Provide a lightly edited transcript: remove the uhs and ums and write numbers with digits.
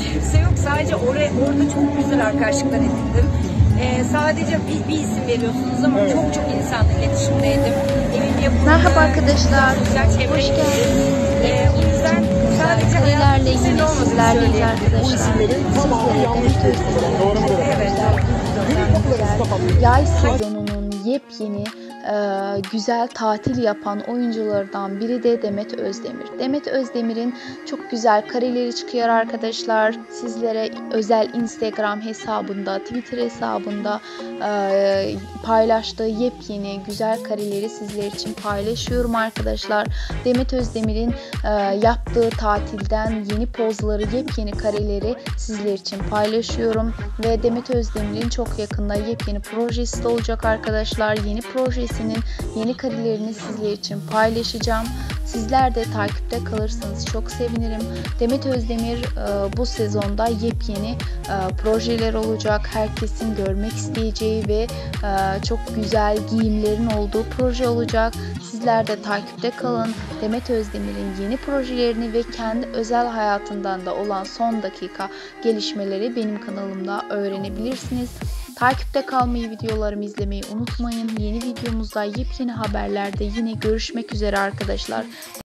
kimse yok. Sadece orada çok güzel arkadaşlıklar edindim. Sadece bir isim veriyorsunuz ama Evet. çok insanla iletişimdeydim. Evim yapımı. Merhaba arkadaşlar, hoş geldiniz. O yüzden sadece Karelerle güzel yine olmadığını sizlerleyiz söyleyebilirim. arkadaşlar. Sizlere Demet Özdemir'in Evet. güzel yay sezonunun yepyeni güzel tatil yapan oyunculardan biri de Demet Özdemir. Demet Özdemir'in çok güzel kareleri çıkıyor arkadaşlar. Sizlere özel Instagram hesabında, Twitter hesabında paylaştığı yepyeni güzel kareleri sizler için paylaşıyorum arkadaşlar. Demet Özdemir'in yaptığı tatilden yeni pozları, yepyeni kareleri sizler için paylaşıyorum ve Demet Özdemir'in çok yakında yepyeni projesi de olacak arkadaşlar. Yeni projesinin yeni karelerini sizler için paylaşacağım. Sizler de takipte kalırsanız çok sevinirim. Demet Özdemir bu sezonda yepyeni projeler olacak. Herkesin görmek isteyeceği ve çok güzel giyimlerin olduğu proje olacak. Sizler de takipte kalın. Demet Özdemir'in yeni projelerini ve kendi özel hayatından da olan son dakika gelişmeleri benim kanalımda öğrenebilirsiniz. Takipte kalmayı, videolarımı izlemeyi unutmayın. Yeni videomuzda yepyeni haberlerde yine görüşmek üzere arkadaşlar.